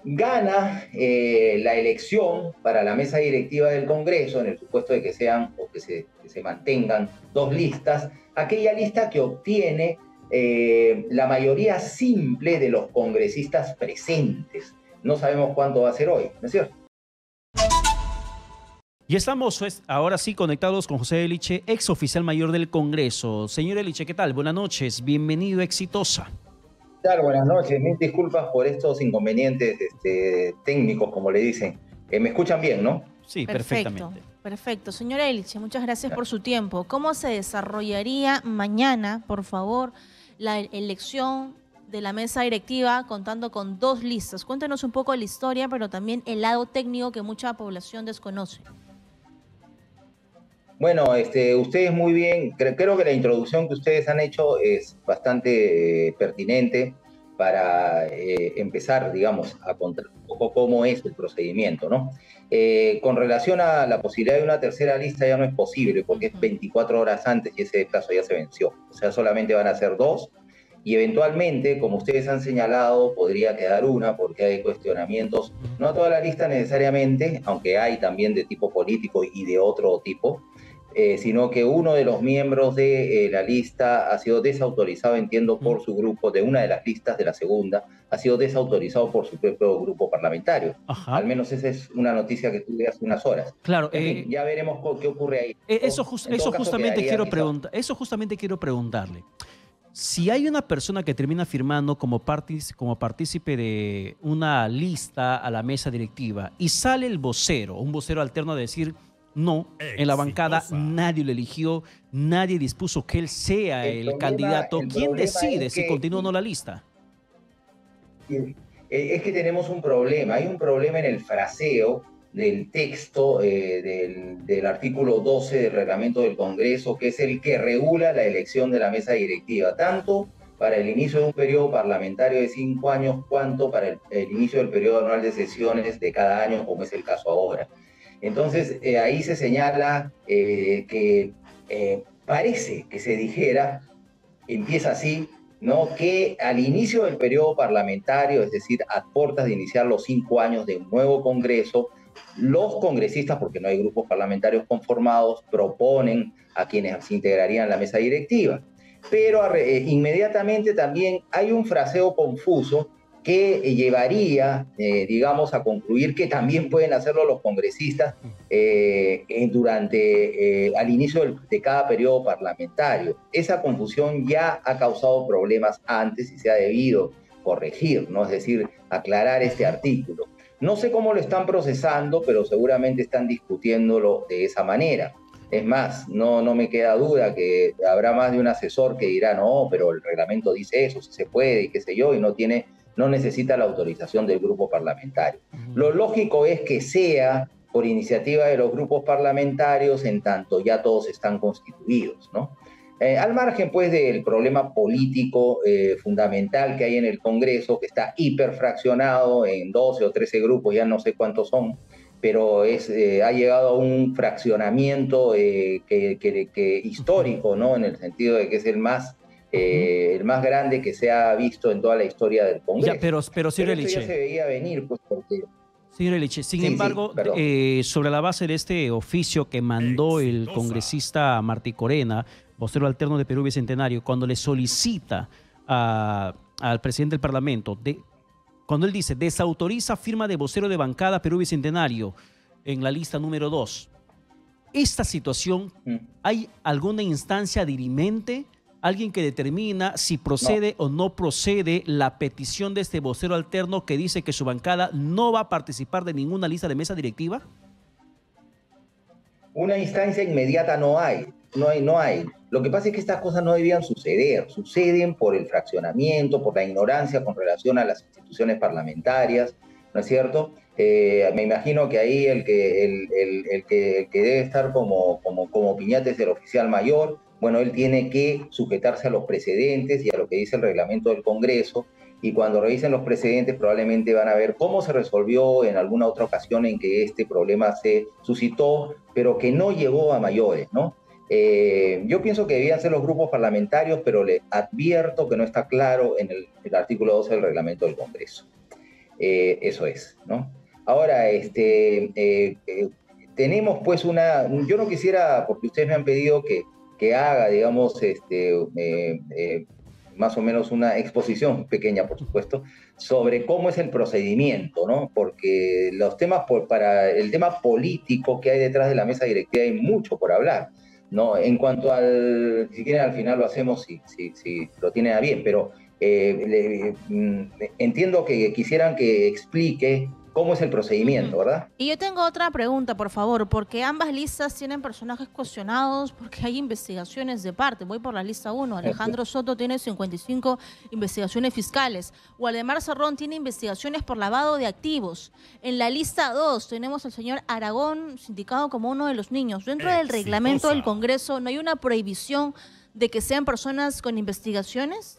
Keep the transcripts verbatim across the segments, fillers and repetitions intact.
Gana eh, la elección para la mesa directiva del Congreso, en el supuesto de que sean o que se, que se mantengan dos listas, aquella lista que obtiene eh, la mayoría simple de los congresistas presentes. No sabemos cuánto va a ser hoy, ¿no es cierto? Y estamos pues, ahora sí conectados con José Eliche, ex oficial mayor del Congreso. Señor Eliche, ¿qué tal? Buenas noches, bienvenido a Exitosa. ¿Qué tal? Buenas noches, mil disculpas por estos inconvenientes este, técnicos, como le dicen. Eh, ¿Me escuchan bien, no? Sí, Perfecto, perfectamente. perfecto. Señor Eliche, muchas gracias por su tiempo. ¿Cómo se desarrollaría mañana, por favor, la elección de la mesa directiva contando con dos listas? Cuéntenos un poco de la historia, pero también el lado técnico que mucha población desconoce. Bueno, este, ustedes muy bien, creo, creo que la introducción que ustedes han hecho es bastante eh, pertinente para eh, empezar, digamos, a contar un poco cómo es el procedimiento, ¿no? Eh, con relación a la posibilidad de una tercera lista ya no es posible porque es Ujú. veinticuatro horas antes y ese plazo ya se venció. O sea, solamente van a ser dos y eventualmente, como ustedes han señalado, podría quedar una porque hay cuestionamientos, no toda la lista necesariamente, aunque hay también de tipo político y de otro tipo, eh, sino que uno de los miembros de eh, la lista ha sido desautorizado, entiendo, por su grupo, de una de las listas de la segunda, ha sido desautorizado por su propio grupo parlamentario. Al Ajá. menos esa es una noticia que tuve hace unas horas. Claro, En fin, eh, ya veremos qué ocurre ahí. eh, eso, just, En todo eso caso, justamente quedaría quiero quizá. preguntar, eso justamente quiero preguntarle. Si hay una persona que termina firmando como, partic como partícipe de una lista a la mesa directiva y sale el vocero, un vocero alterno a decir no, en la bancada Exitosa. nadie lo eligió, nadie dispuso que él sea El el problema, candidato, el ¿quién problema decide es si que continúa o no la lista? eh, es que tenemos un problema. Hay un problema en el fraseo del texto eh, del, del artículo doce del reglamento del Congreso, que es el que regula la elección de la mesa directiva, tanto para el inicio de un periodo parlamentario de cinco años, cuanto para el, el inicio del periodo anual de sesiones de cada año, como es el caso ahora. Entonces, eh, ahí se señala eh, que eh, parece que se dijera, empieza así, ¿no? Que al inicio del periodo parlamentario, es decir, a puertas de iniciar los cinco años de un nuevo Congreso, los congresistas, porque no hay grupos parlamentarios conformados, proponen a quienes se integrarían la mesa directiva. Pero eh, inmediatamente también hay un fraseo confuso que llevaría, eh, digamos, a concluir que también pueden hacerlo los congresistas eh, durante, eh, al inicio del, de cada periodo parlamentario. Esa confusión ya ha causado problemas antes y se ha debido corregir, ¿no? Es decir, aclarar este artículo. No sé cómo lo están procesando, pero seguramente están discutiéndolo de esa manera. Es más, no, no me queda duda que habrá más de un asesor que dirá, no, pero el reglamento dice eso, si se puede y qué sé yo, y no tiene, no necesita la autorización del grupo parlamentario. Lo lógico es que sea por iniciativa de los grupos parlamentarios en tanto ya todos están constituidos, ¿no? Eh, al margen, pues, del problema político eh, fundamental que hay en el Congreso, que está hiperfraccionado en doce o trece grupos, ya no sé cuántos son, pero es, eh, ha llegado a un fraccionamiento eh, que, que, que histórico, ¿no? En el sentido de que es el más, eh, el más grande que se ha visto en toda la historia del Congreso. Ya, pero, pero señor pero esto ya Eliche, se veía venir, pues, porque... señor Eliche, sin Sí, embargo, sí, perdón. eh, sobre la base de este oficio que mandó el Exitosa. congresista Martí Corena, vocero alterno de Perú Bicentenario, cuando le solicita a, al presidente del Parlamento, de, cuando él dice desautoriza firma de vocero de bancada Perú Bicentenario en la lista número dos, esta situación, Mm. ¿hay alguna instancia dirimente? ¿Alguien que determina si procede No. o no procede la petición de este vocero alterno que dice que su bancada no va a participar de ninguna lista de mesa directiva? Una instancia inmediata no hay, no hay, no hay. Lo que pasa es que estas cosas no debían suceder, suceden por el fraccionamiento, por la ignorancia con relación a las instituciones parlamentarias, ¿no es cierto? Eh, me imagino que ahí el que, el, el, el que, el que debe estar como, como, como piñata es el oficial mayor. Bueno, él tiene que sujetarse a los precedentes y a lo que dice el reglamento del Congreso, y cuando revisen los precedentes probablemente van a ver cómo se resolvió en alguna otra ocasión en que este problema se suscitó, pero que no llegó a mayores, ¿no? Eh, yo pienso que debían ser los grupos parlamentarios, pero le advierto que no está claro en el, el artículo doce del reglamento del Congreso. Eh, eso es, ¿no? Ahora, este, eh, eh, tenemos pues una, yo no quisiera, porque ustedes me han pedido que, que haga, digamos, este, eh, eh, más o menos una exposición pequeña, por supuesto, sobre cómo es el procedimiento, ¿no? Porque los temas, por, para el tema político que hay detrás de la mesa directiva hay mucho por hablar, ¿no? En cuanto al, si quieren al final lo hacemos si, si, si lo tienen a bien, pero eh, le, mm, entiendo que quisieran que explique cómo es el procedimiento, ¿verdad? Y yo tengo otra pregunta, por favor, porque ambas listas tienen personajes cuestionados, porque hay investigaciones de parte. Voy por la lista uno. Alejandro Soto tiene cincuenta y cinco investigaciones fiscales. Waldemar Cerrón tiene investigaciones por lavado de activos. En la lista dos tenemos al señor Aragón, sindicado como uno de los niños. Dentro del reglamento del Congreso, ¿no hay una prohibición de que sean personas con investigaciones?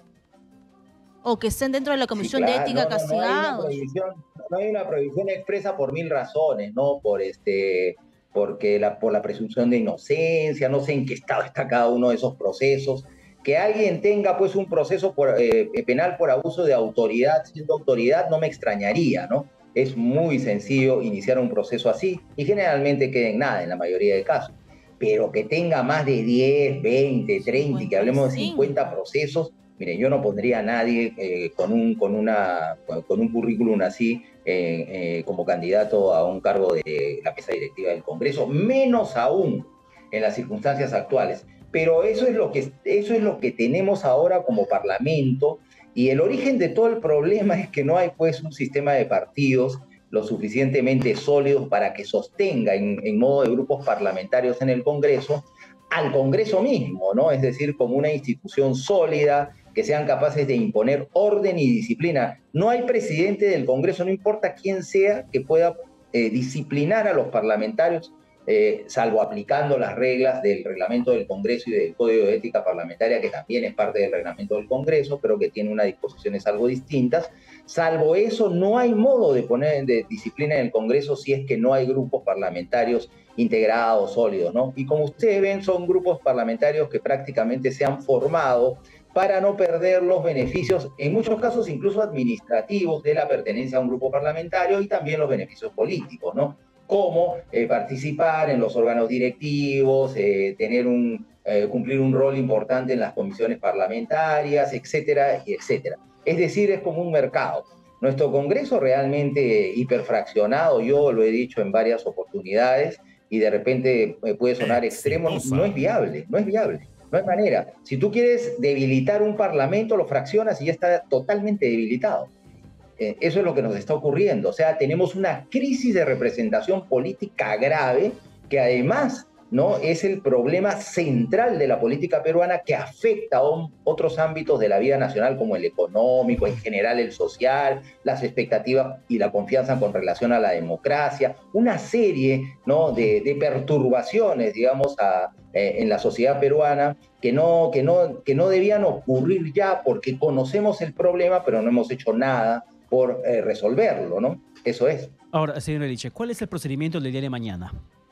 ¿O que estén dentro de la Comisión Sí, claro. de Ética no, no, castigados? No hay, no hay una prohibición expresa por mil razones, ¿no? Por este, porque la, por la presunción de inocencia, no sé en qué estado está cada uno de esos procesos. Que alguien tenga pues un proceso por, eh, penal por abuso de autoridad, siendo autoridad, no me extrañaría, ¿no? Es muy sencillo iniciar un proceso así y generalmente queda en nada en la mayoría de casos. Pero que tenga más de diez, veinte, treinta y que hablemos de cincuenta procesos, miren, yo no pondría a nadie eh, con, un, con, una, con un currículum así eh, eh, como candidato a un cargo de la mesa directiva del Congreso, menos aún en las circunstancias actuales. Pero eso es lo que, eso es lo que tenemos ahora como Parlamento, y el origen de todo el problema es que no hay pues un sistema de partidos lo suficientemente sólidos para que sostenga en, en modo de grupos parlamentarios en el Congreso al Congreso mismo, ¿no? Es decir, como una institución sólida, que sean capaces de imponer orden y disciplina. No hay presidente del Congreso, no importa quién sea, que pueda eh, disciplinar a los parlamentarios, eh, salvo aplicando las reglas del reglamento del Congreso y del Código de Ética Parlamentaria, que también es parte del reglamento del Congreso, pero que tiene unas disposiciones algo distintas. Salvo eso, no hay modo de poner de disciplina en el Congreso si es que no hay grupos parlamentarios integrados, sólidos, ¿no? Y como ustedes ven, son grupos parlamentarios que prácticamente se han formado para no perder los beneficios, en muchos casos incluso administrativos, de la pertenencia a un grupo parlamentario y también los beneficios políticos, ¿no? Como eh, participar en los órganos directivos, eh, tener un, eh, cumplir un rol importante en las comisiones parlamentarias, etcétera, y etcétera. Es decir, es como un mercado. Nuestro Congreso realmente hiperfraccionado, yo lo he dicho en varias oportunidades, y de repente puede sonar extremo, no es viable, no es viable. No hay manera. Si tú quieres debilitar un parlamento, lo fraccionas y ya está totalmente debilitado. Eh, eso es lo que nos está ocurriendo. O sea, tenemos una crisis de representación política grave que además, ¿no?, es el problema central de la política peruana, que afecta a otros ámbitos de la vida nacional, como el económico, en general el social, las expectativas y la confianza con relación a la democracia, una serie, ¿no?, de, de perturbaciones, digamos, a, eh, en la sociedad peruana que no, que, no, que no debían ocurrir ya, porque conocemos el problema, pero no hemos hecho nada por eh, resolverlo, ¿no? Eso es. Ahora, señor Eliche, ¿cuál es el procedimiento del día de mañana?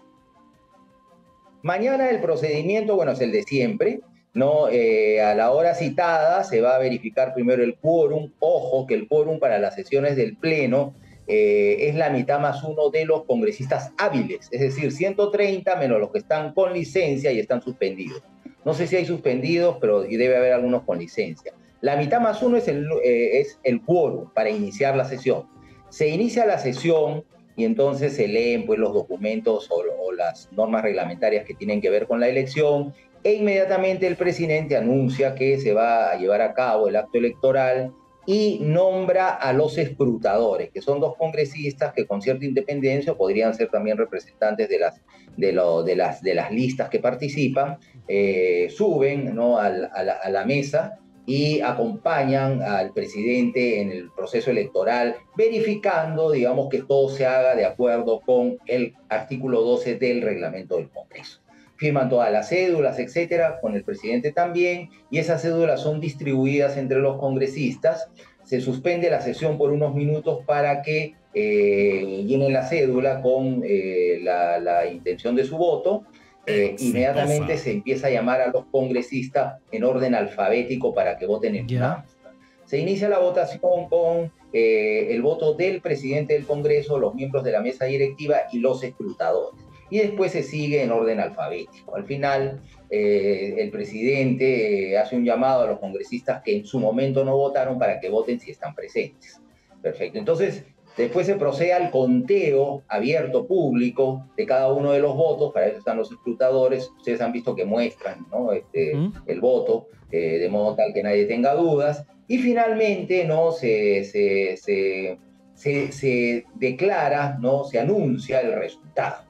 Mañana el procedimiento, bueno, es el de siempre, ¿no? Eh, a la hora citada se va a verificar primero el quórum. Ojo, que el quórum para las sesiones del Pleno eh, es la mitad más uno de los congresistas hábiles, es decir, ciento treinta menos los que están con licencia y están suspendidos. No sé si hay suspendidos, pero debe haber algunos con licencia. La mitad más uno es el, eh, es el quórum para iniciar la sesión. Se inicia la sesión y entonces se leen pues, los documentos o, o las normas reglamentarias que tienen que ver con la elección, e inmediatamente el presidente anuncia que se va a llevar a cabo el acto electoral y nombra a los escrutadores, que son dos congresistas que con cierta independencia podrían ser también representantes de las, de lo, de las, de las listas que participan, eh, suben, ¿no?, a, a, la, a la mesa y acompañan al presidente en el proceso electoral, verificando, digamos, que todo se haga de acuerdo con el artículo doce del reglamento del Congreso. Firman todas las cédulas, etcétera, con el presidente también, y esas cédulas son distribuidas entre los congresistas. Se suspende la sesión por unos minutos para que eh, llenen la cédula con eh, la, la intención de su voto. Eh, inmediatamente se empieza a llamar a los congresistas en orden alfabético para que voten en una. Se inicia la votación con eh, el voto del presidente del Congreso, los miembros de la mesa directiva y los escrutadores. Y después se sigue en orden alfabético. Al final, eh, el presidente eh, hace un llamado a los congresistas que en su momento no votaron para que voten si están presentes. Perfecto. Entonces, después se procede al conteo abierto, público, de cada uno de los votos. Para eso están los escrutadores. Ustedes han visto que muestran, ¿no? este, uh-huh. el voto, eh, de modo tal que nadie tenga dudas. Y finalmente, ¿no? se, se, se, se, se declara, ¿no? se anuncia el resultado.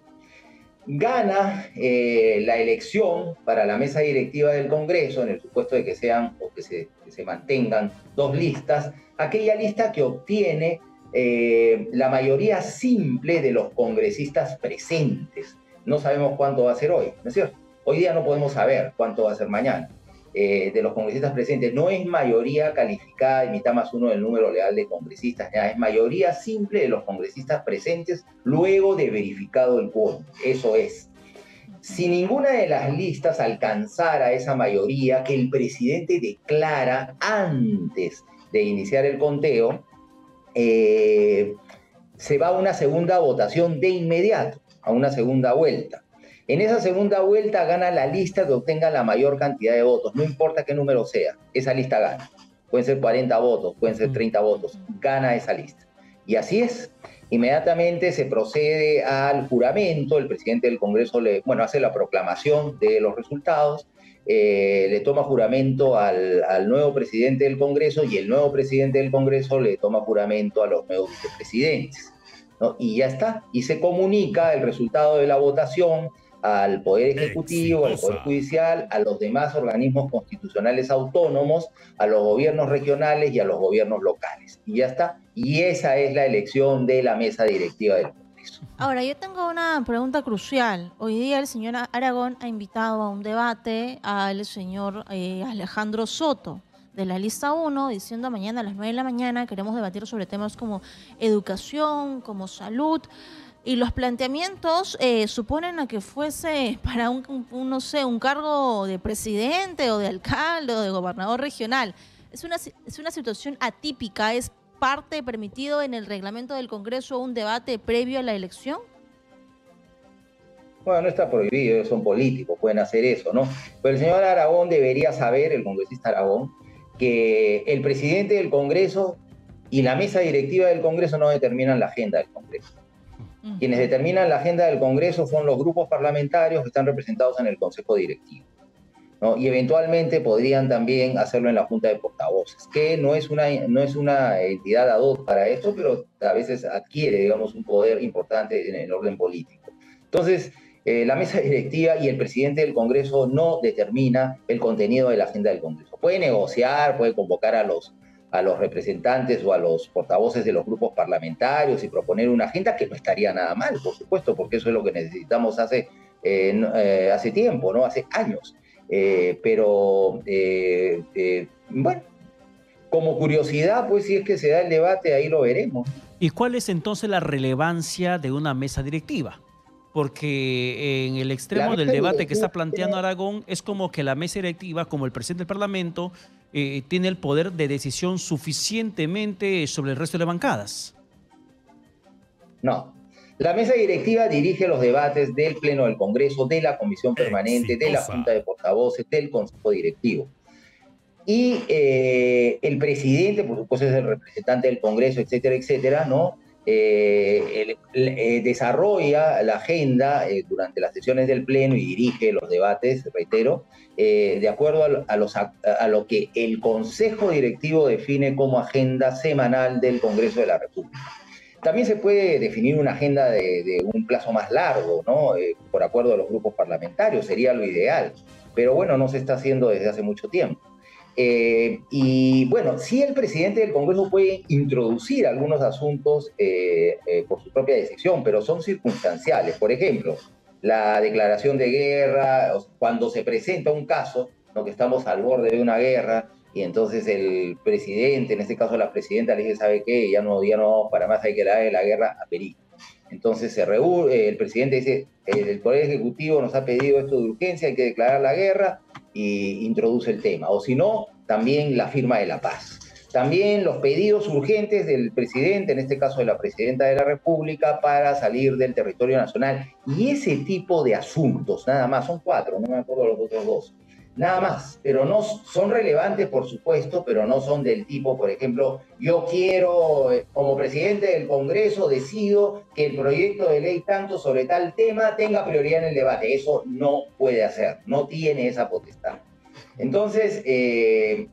Gana eh, la elección para la mesa directiva del Congreso, en el supuesto de que sean o que se, que se mantengan dos listas, aquella lista que obtiene eh, la mayoría simple de los congresistas presentes. No sabemos cuánto va a ser hoy, ¿no es cierto? Hoy día no podemos saber cuánto va a ser mañana. Eh, de los congresistas presentes, no es mayoría calificada, mitad más uno del número legal de congresistas, ya, es mayoría simple de los congresistas presentes luego de verificado el quórum. Eso es. Si ninguna de las listas alcanzara esa mayoría que el presidente declara antes de iniciar el conteo, eh, se va a una segunda votación de inmediato, a una segunda vuelta. En esa segunda vuelta gana la lista que obtenga la mayor cantidad de votos, no importa qué número sea, esa lista gana. Pueden ser cuarenta votos, pueden ser treinta votos, gana esa lista. Y así es. Inmediatamente se procede al juramento, el presidente del Congreso le, bueno, hace la proclamación de los resultados, eh, le toma juramento al, al nuevo presidente del Congreso y el nuevo presidente del Congreso le toma juramento a los nuevos vicepresidentes, ¿no? Y ya está, y se comunica el resultado de la votación al Poder Ejecutivo, Exitosa. Al Poder Judicial, a los demás organismos constitucionales autónomos, a los gobiernos regionales y a los gobiernos locales. Y ya está. Y esa es la elección de la mesa directiva del Congreso. Ahora, yo tengo una pregunta crucial. Hoy día el señor Aragón ha invitado a un debate al señor eh, Alejandro Soto, de la lista uno, diciendo mañana a las nueve de la mañana queremos debatir sobre temas como educación, como salud. Y los planteamientos eh, suponen a que fuese para un, un, no sé, un cargo de presidente o de alcalde o de gobernador regional. Es una, es una situación atípica, es parte permitido en el reglamento del Congreso un debate previo a la elección. Bueno, no está prohibido, son políticos, pueden hacer eso, ¿no? Pero el señor Aragón debería saber, el congresista Aragón, que el presidente del Congreso y la mesa directiva del Congreso no determinan la agenda del Congreso. Quienes determinan la agenda del Congreso son los grupos parlamentarios que están representados en el Consejo Directivo, ¿no? Y eventualmente podrían también hacerlo en la Junta de Portavoces, que no es una, no es una entidad ad hoc para esto, pero a veces adquiere, digamos, un poder importante en el orden político. Entonces, eh, la mesa directiva y el presidente del Congreso no determina el contenido de la agenda del Congreso. Puede negociar, puede convocar a los a los representantes o a los portavoces de los grupos parlamentarios y proponer una agenda que no estaría nada mal, por supuesto, porque eso es lo que necesitamos hace, eh, eh, hace tiempo, ¿no? Hace años. Eh, pero, eh, eh, bueno, como curiosidad, pues si es que se da el debate, ahí lo veremos. ¿Y cuál es entonces la relevancia de una mesa directiva? Porque en el extremo del debate que está planteando Aragón es como que la mesa directiva, como el presidente del Parlamento, eh, tiene el poder de decisión suficientemente sobre el resto de bancadas. No. La mesa directiva dirige los debates del Pleno del Congreso, de la Comisión Permanente, Exitosa. De la Junta de Portavoces, del Consejo Directivo. Y eh, el presidente, por supuesto, es el representante del Congreso, etcétera, etcétera, ¿no? Eh, el, eh, desarrolla la agenda eh, durante las sesiones del Pleno y dirige los debates, reitero, eh, de acuerdo a, a, los, a, a lo que el Consejo Directivo define como agenda semanal del Congreso de la República. También se puede definir una agenda de, de un plazo más largo, ¿no? Eh, por acuerdo a los grupos parlamentarios, sería lo ideal, pero bueno, no se está haciendo desde hace mucho tiempo. Eh, y bueno, sí el presidente del Congreso puede introducir algunos asuntos eh, eh, por su propia decisión, pero son circunstanciales. Por ejemplo, la declaración de guerra, cuando se presenta un caso, ¿no? Que estamos al borde de una guerra, y entonces el presidente, en este caso la presidenta, le dice, ¿sabe qué? Ya no, ya no vamos para más, hay que darle la guerra a Perú. Entonces se reúne, el presidente dice, el Poder Ejecutivo nos ha pedido esto de urgencia, hay que declarar la guerra, y introduce el tema. O si no, también la firma de la paz. También los pedidos urgentes del presidente, en este caso de la presidenta de la República, para salir del territorio nacional. Y ese tipo de asuntos, nada más, son cuatro, no me acuerdo los otros dos. Nada más, pero no son relevantes, por supuesto, pero no son del tipo, por ejemplo, yo quiero, como presidente del Congreso, decido que el proyecto de ley tanto sobre tal tema tenga prioridad en el debate. Eso no puede hacer, no tiene esa potestad. Entonces, eh,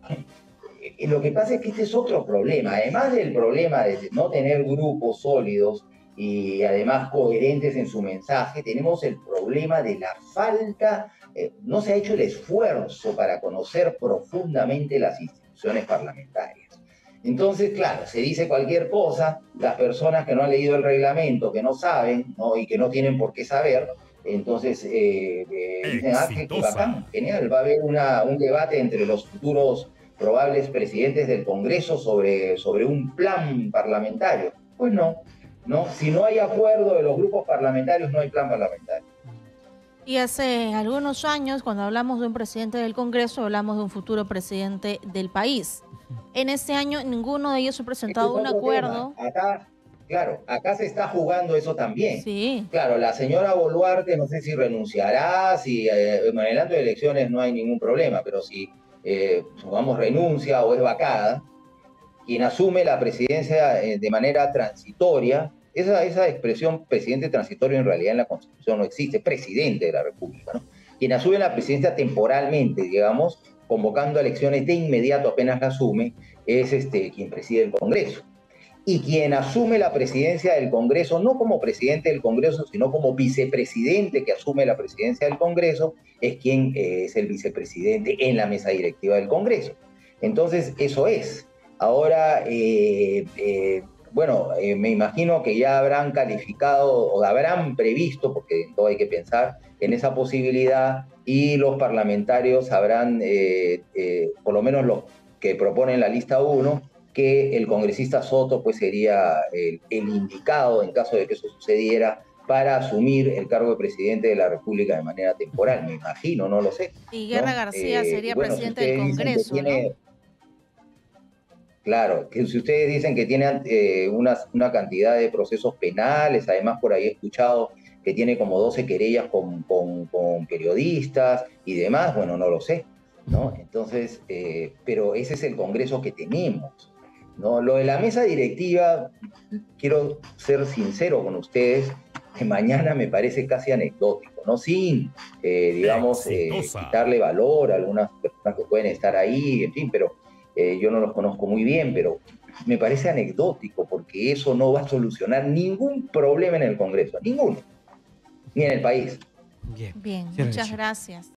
lo que pasa es que este es otro problema. Además del problema de no tener grupos sólidos y además coherentes en su mensaje, tenemos el problema de la falta, eh, no se ha hecho el esfuerzo para conocer profundamente las instituciones parlamentarias. Entonces, claro, se dice cualquier cosa, las personas que no han leído el reglamento, que no saben, ¿no? Y que no tienen por qué saber, entonces eh, eh, dicen, ah, qué bacán, genial, va a haber una, un debate entre los futuros probables presidentes del Congreso sobre, sobre un plan parlamentario. Pues no, no, si no hay acuerdo de los grupos parlamentarios, no hay plan parlamentario. Y hace algunos años, cuando hablamos de un presidente del Congreso, hablamos de un futuro presidente del país. En este año, ninguno de ellos ha presentado un acuerdo. Tema. Acá, claro, acá se está jugando eso también. Sí. Claro, la señora Boluarte, no sé si renunciará, si eh, en el acto de elecciones no hay ningún problema, pero si Eh, supongamos renuncia o es vacada, quien asume la presidencia eh, de manera transitoria, esa, esa expresión presidente transitorio en realidad en la Constitución no existe, presidente de la República, ¿no? Quien asume la presidencia temporalmente, digamos, convocando elecciones de inmediato apenas la asume, es este, quien preside el Congreso. Y quien asume la presidencia del Congreso, no como presidente del Congreso, sino como vicepresidente que asume la presidencia del Congreso, es quien eh, es el vicepresidente en la mesa directiva del Congreso. Entonces, eso es. Ahora, eh, eh, bueno, eh, me imagino que ya habrán calificado o habrán previsto, porque todo hay que pensar en esa posibilidad, y los parlamentarios habrán, eh, eh, por lo menos los que proponen la lista uno, que el congresista Soto pues sería el, el indicado en caso de que eso sucediera para asumir el cargo de presidente de la República de manera temporal, me imagino, no lo sé. Y Guerra ¿no? García eh, sería bueno, presidente si del Congreso, tiene, ¿no? Claro, que si ustedes dicen que tiene eh, una, una cantidad de procesos penales, además por ahí he escuchado que tiene como doce querellas con, con, con periodistas y demás, bueno, no lo sé, ¿no? Entonces, eh, pero ese es el Congreso que tenemos. No, lo de la mesa directiva, quiero ser sincero con ustedes, que mañana me parece casi anecdótico, ¿no? Sin, eh, digamos, eh, quitarle valor a algunas personas que pueden estar ahí, en fin, pero eh, yo no los conozco muy bien, pero me parece anecdótico porque eso no va a solucionar ningún problema en el Congreso, ninguno, ni en el país. Bien, bien, muchas gracias.